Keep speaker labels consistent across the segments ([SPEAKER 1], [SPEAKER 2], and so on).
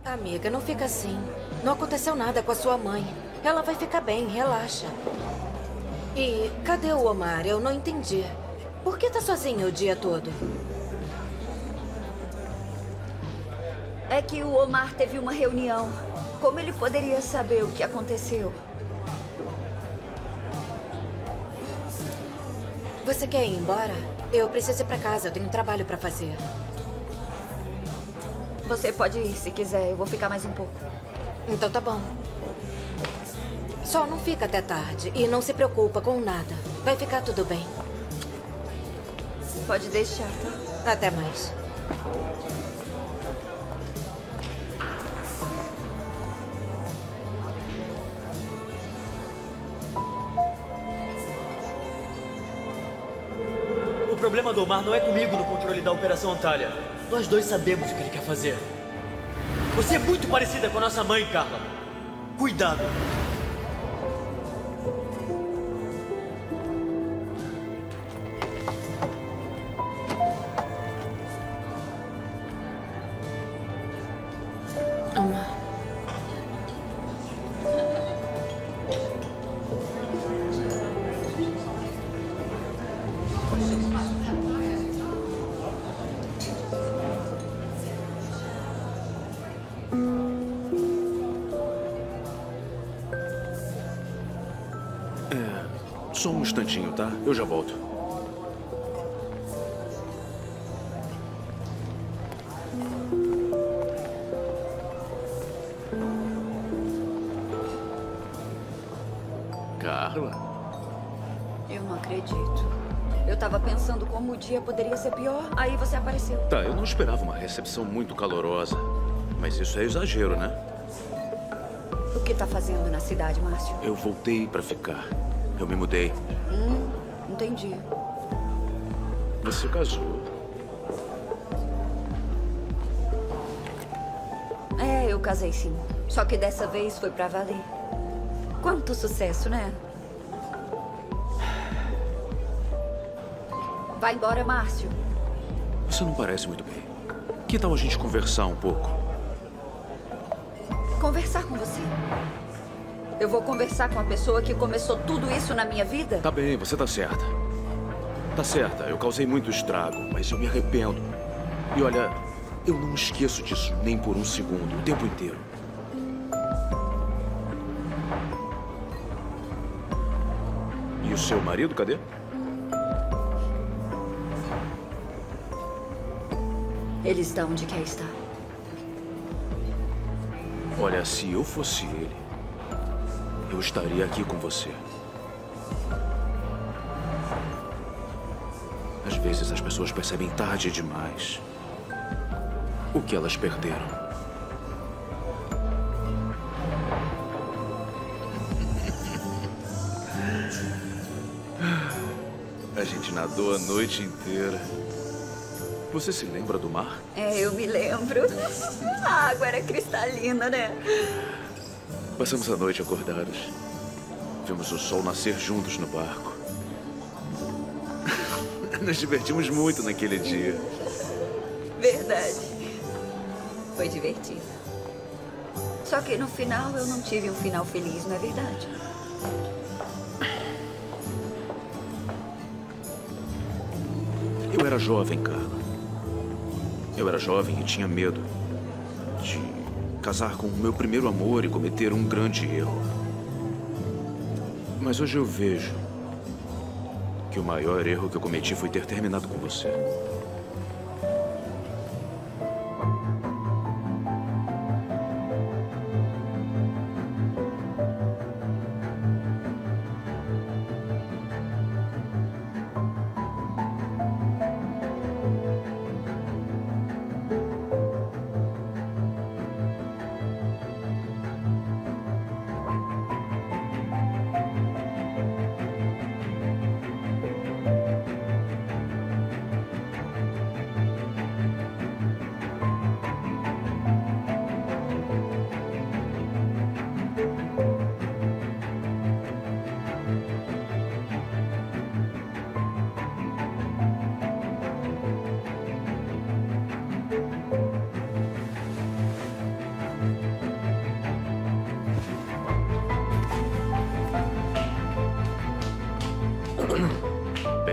[SPEAKER 1] Amiga, não fica assim. Não aconteceu nada com a sua mãe. Ela vai ficar bem, relaxa. E cadê o Omar? Eu não entendi. Por que tá sozinho o dia todo?
[SPEAKER 2] É que o Omar teve uma reunião. Como ele poderia saber o que aconteceu?
[SPEAKER 1] Você quer ir embora? Eu preciso ir pra casa, eu tenho um trabalho pra fazer.
[SPEAKER 2] Você pode ir se quiser, eu vou ficar mais um pouco.
[SPEAKER 1] Então tá bom. Só não fica até tarde e não se preocupa com nada. Vai ficar tudo bem.
[SPEAKER 2] Pode deixar, tá?
[SPEAKER 1] Até mais.
[SPEAKER 3] O problema do Omar não é comigo no controle da Operação Antalya. Nós dois sabemos o que ele quer fazer. Você é muito parecida com a nossa mãe, Carla. Cuidado.
[SPEAKER 1] Omar.
[SPEAKER 4] Só um instantinho, tá? Eu já volto. Carla?
[SPEAKER 2] Eu não acredito. Eu tava pensando como o dia poderia ser pior, aí você apareceu.
[SPEAKER 4] Tá, eu não esperava uma recepção muito calorosa. Mas isso é exagero, né?
[SPEAKER 2] O que tá fazendo na cidade, Márcio?
[SPEAKER 4] Eu voltei pra ficar. Eu me mudei.
[SPEAKER 2] Entendi.
[SPEAKER 4] Você casou.
[SPEAKER 2] É, eu casei sim. Só que dessa vez foi pra valer. Quanto sucesso, né? Vai embora, Márcio.
[SPEAKER 4] Você não parece muito bem. Que tal a gente conversar um pouco?
[SPEAKER 2] Conversar com você? Eu vou conversar com a pessoa que começou tudo isso na minha vida?
[SPEAKER 4] Tá bem, você tá certa. Tá certa, eu causei muito estrago, mas eu me arrependo. E olha, eu não esqueço disso nem por um segundo, o tempo inteiro. E o seu marido, cadê?
[SPEAKER 2] Ele está onde quer estar.
[SPEAKER 4] Olha, se eu fosse ele, eu estaria aqui com você. Às vezes as pessoas percebem tarde demais o que elas perderam. A gente nadou a noite inteira. Você se lembra do mar?
[SPEAKER 2] É, eu me lembro. A água era cristalina, né?
[SPEAKER 4] Passamos a noite acordados. Vimos o sol nascer juntos no barco. Nos divertimos muito naquele dia.
[SPEAKER 2] Verdade. Foi divertido. Só que no final eu não tive um final feliz, não é verdade?
[SPEAKER 4] Eu era jovem, Carla. Eu era jovem e tinha medo de casar com o meu primeiro amor e cometer um grande erro. Mas hoje eu vejo que o maior erro que eu cometi foi ter terminado com você.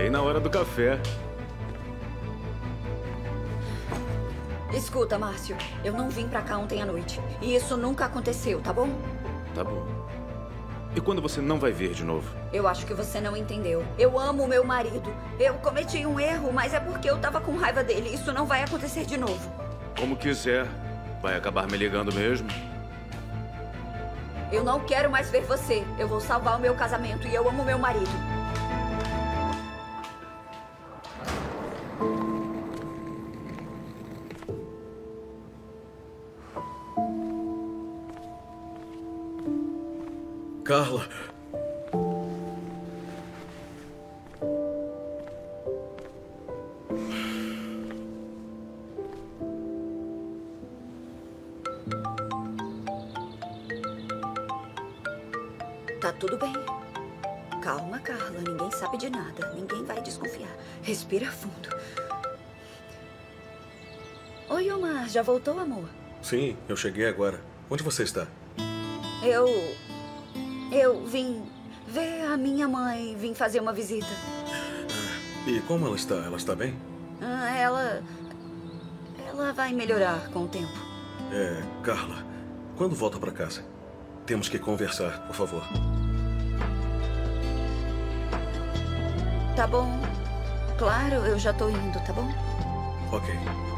[SPEAKER 4] Saí na hora do café.
[SPEAKER 2] Escuta, Márcio, eu não vim pra cá ontem à noite. E isso nunca aconteceu, tá bom?
[SPEAKER 4] Tá bom. E quando você não vai vir de novo?
[SPEAKER 2] Eu acho que você não entendeu. Eu amo meu marido. Eu cometi um erro, mas é porque eu tava com raiva dele. Isso não vai acontecer de novo.
[SPEAKER 4] Como quiser. Vai acabar me ligando mesmo?
[SPEAKER 2] Eu não quero mais ver você. Eu vou salvar o meu casamento e eu amo meu marido.
[SPEAKER 5] Carla.
[SPEAKER 2] Tá tudo bem. Calma, Carla. Ninguém sabe de nada. Ninguém vai desconfiar. Respira fundo. Oi, Omar. Já voltou, amor?
[SPEAKER 5] Sim, eu cheguei agora. Onde você está?
[SPEAKER 2] Eu vim ver a minha mãe. Vim fazer uma visita.
[SPEAKER 5] E como ela está? Ela está bem?
[SPEAKER 2] Ela vai melhorar com o tempo.
[SPEAKER 5] Carla, quando volta para casa? Temos que conversar, por favor.
[SPEAKER 2] Tá bom. Claro, eu já tô indo, tá bom?
[SPEAKER 5] Ok.